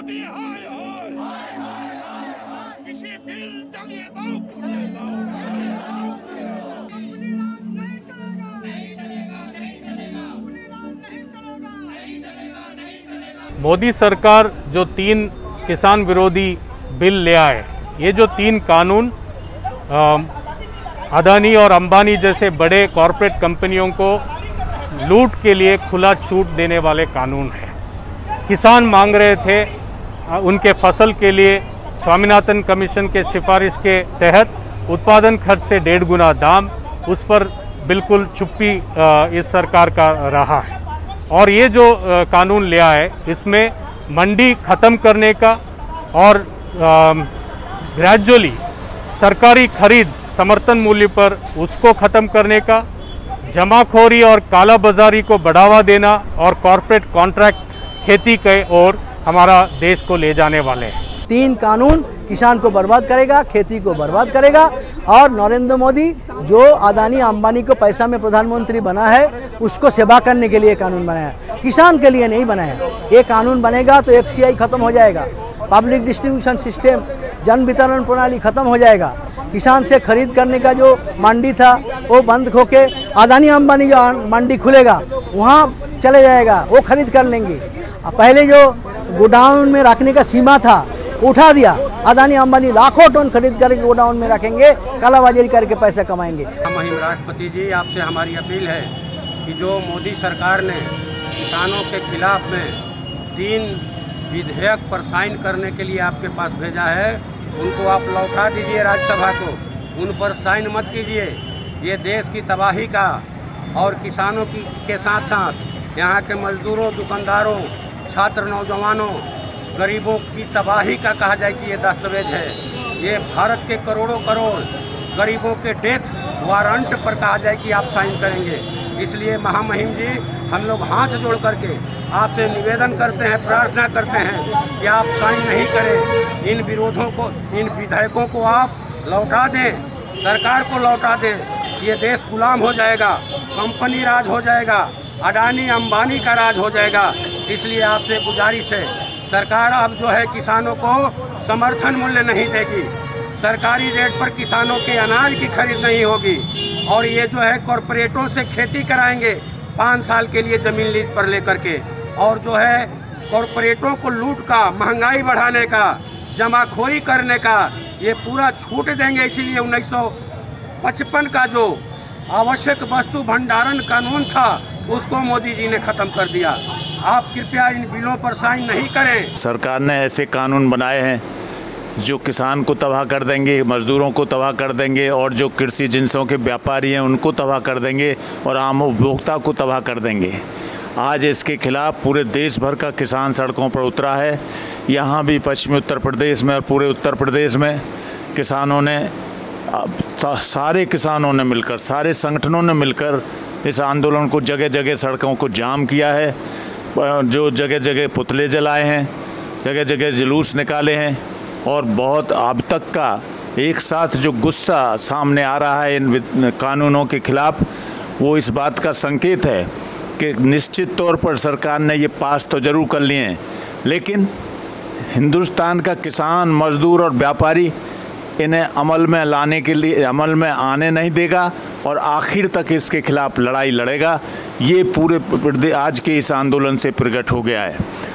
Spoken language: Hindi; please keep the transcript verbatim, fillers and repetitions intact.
मोदी हाय हाय, किसी बिल दंगे मोदी सरकार जो तीन किसान विरोधी बिल ले आए, ये जो तीन कानून अदानी और अंबानी जैसे बड़े कॉरपोरेट कंपनियों को लूट के लिए खुला छूट देने वाले कानून हैं। किसान मांग रहे थे उनके फसल के लिए स्वामीनाथन कमीशन के सिफारिश के तहत उत्पादन खर्च से डेढ़ गुना दाम, उस पर बिल्कुल चुप्पी इस सरकार का रहा है। और ये जो कानून ले आए, इसमें मंडी खत्म करने का और ग्रेजुअली सरकारी खरीद समर्थन मूल्य पर उसको खत्म करने का, जमाखोरी और काला बाजारी को बढ़ावा देना और कॉरपोरेट कॉन्ट्रैक्ट खेती के ओर हमारा देश को ले जाने वाले हैं। तीन कानून किसान को बर्बाद करेगा, खेती को बर्बाद करेगा और नरेंद्र मोदी जो अदानी अंबानी को पैसा में प्रधानमंत्री बना है, उसको सेवा करने के लिए कानून बनाया, किसान के लिए नहीं बनाया। ये कानून बनेगा तो एफसीआई खत्म हो जाएगा, पब्लिक डिस्ट्रीब्यूशन सिस्टम, जन वितरण प्रणाली खत्म हो जाएगा। किसान से खरीद करने का जो मंडी था वो बंद होके अदानी अंबानी जो मंडी खुलेगा वहाँ चले जाएगा, वो खरीद कर लेंगे। पहले जो गोडाउन में रखने का सीमा था उठा दिया, अदानी अंबानी लाखों टन खरीद करके गोडाउन में रखेंगे, कालाबाजारी करके पैसा कमाएंगे। महिम राष्ट्रपति जी, आपसे हमारी अपील है कि जो मोदी सरकार ने किसानों के खिलाफ में तीन विधेयक पर साइन करने के लिए आपके पास भेजा है, उनको आप लौटा दीजिए राज्यसभा को, उन पर साइन मत कीजिए। ये देश की तबाही का और किसानों की के साथ साथ यहाँ के मजदूरों, दुकानदारों, छात्र, नौजवानों, गरीबों की तबाही का कहा जाए कि ये दस्तावेज है। ये भारत के करोड़ों करोड़ गरीबों के डेथ वारंट पर कहा जाए कि आप साइन करेंगे। इसलिए महामहिम जी, हम लोग हाथ जोड़ करके आपसे निवेदन करते हैं, प्रार्थना करते हैं कि आप साइन नहीं करें। इन विरोधों को, इन विधेयकों को आप लौटा दें, सरकार को लौटा दें। ये देश गुलाम हो जाएगा, कंपनी राज हो जाएगा, अडानी अंबानी का राज हो जाएगा। इसलिए आपसे गुजारिश है, सरकार अब जो है किसानों को समर्थन मूल्य नहीं देगी, सरकारी रेट पर किसानों के अनाज की खरीद नहीं होगी और ये जो है कॉरपोरेटों से खेती कराएंगे पाँच साल के लिए ज़मीन लीज पर लेकर के, और जो है कॉरपोरेटों को लूट का, महंगाई बढ़ाने का, जमाखोरी करने का ये पूरा छूट देंगे। इसीलिए उन्नीस सौ पचपन का जो आवश्यक वस्तु भंडारण कानून था उसको मोदी जी ने ख़त्म कर दिया। आप कृपया इन बिलों पर साइन नहीं करें। सरकार ने ऐसे कानून बनाए हैं जो किसान को तबाह कर देंगे, मजदूरों को तबाह कर देंगे और जो कृषि जिन्सों के व्यापारी हैं उनको तबाह कर देंगे और आम उपभोक्ता को तबाह कर देंगे। आज इसके खिलाफ पूरे देश भर का किसान सड़कों पर उतरा है। यहाँ भी पश्चिमी उत्तर प्रदेश में और पूरे उत्तर प्रदेश में किसानों ने, सारे किसानों ने मिलकर, सारे संगठनों ने मिलकर इस आंदोलन को जगह जगह सड़कों को जाम किया है। जो जगह जगह पुतले जलाए हैं, जगह जगह जुलूस निकाले हैं और बहुत अब तक का एक साथ जो गुस्सा सामने आ रहा है इन कानूनों के खिलाफ, वो इस बात का संकेत है कि निश्चित तौर पर सरकार ने ये पास तो ज़रूर कर लिए हैं, लेकिन हिंदुस्तान का किसान, मजदूर और व्यापारी इन्हें अमल में लाने के लिए, अमल में आने नहीं देगा और आखिर तक इसके खिलाफ लड़ाई लड़ेगा। ये पूरे आज के इस आंदोलन से प्रकट हो गया है।